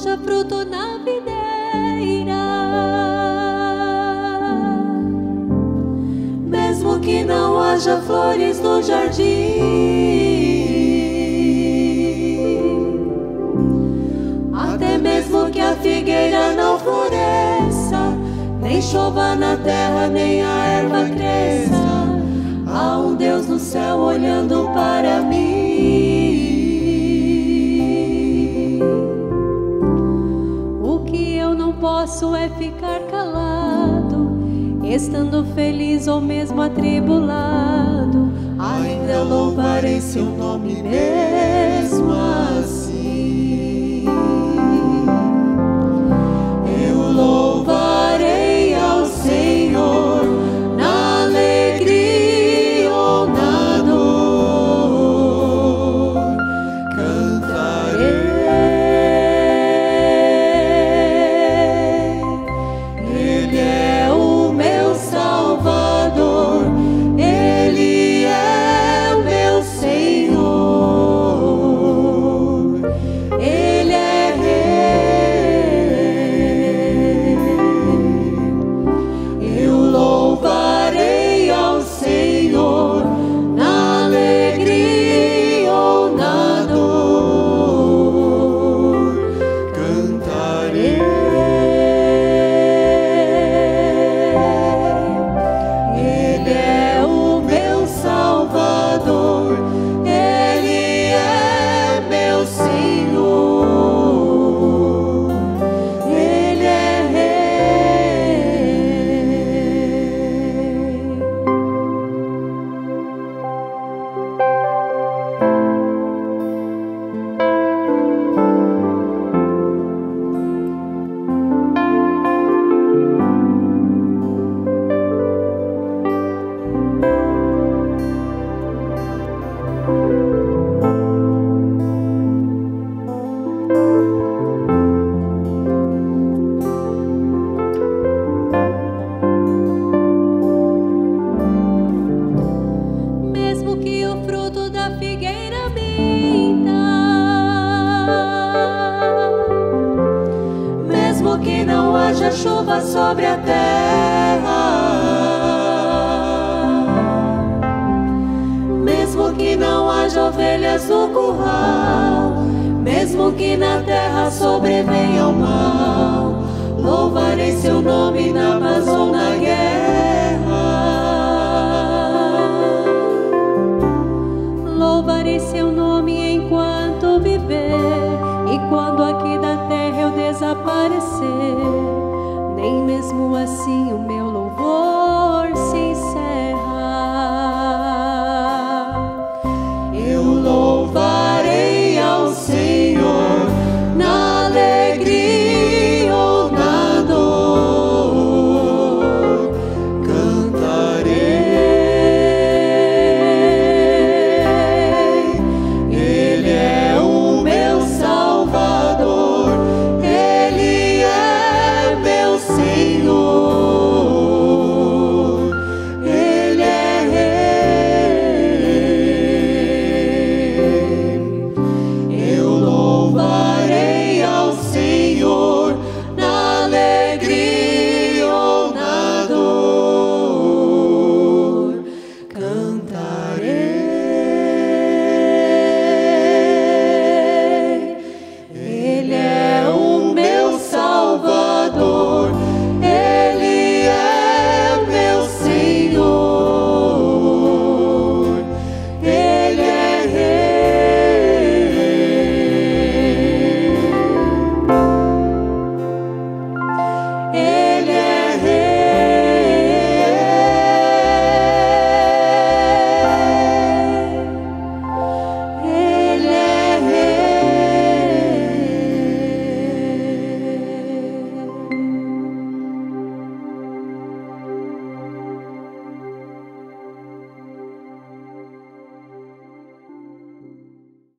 haja fruto na videira, mesmo que não haja flores no jardim, até mesmo que a figueira não floresça, nem chova na terra, nem a erva cresça, há um Deus no céu olhando para mim. O que eu não posso é ficar calado, estando feliz ou mesmo atribulado, ainda louvarei seu nome mesmo assim. Eu louvarei ao Senhor na alegria ou na dor, cantarei. Ele é o meu Salvador, Ele é o meu Senhor, Ele é Rei. Eu louvarei ao Senhor na alegria ou na dor, cantarei. Ele é o meu Salvador, Ele é meu Senhor, Ele é Rei. Mesmo que o fruto da figueira minta, mesmo que não haja chuva sobre a terra, mesmo que não haja ovelhas no curral, mesmo que na terra sobrevenha o mal, louvarei seu nome na paz ou na guerra. Louvarei seu nome enquanto viver, e quando aqui da terra eu desaparecer, nem mesmo assim o meu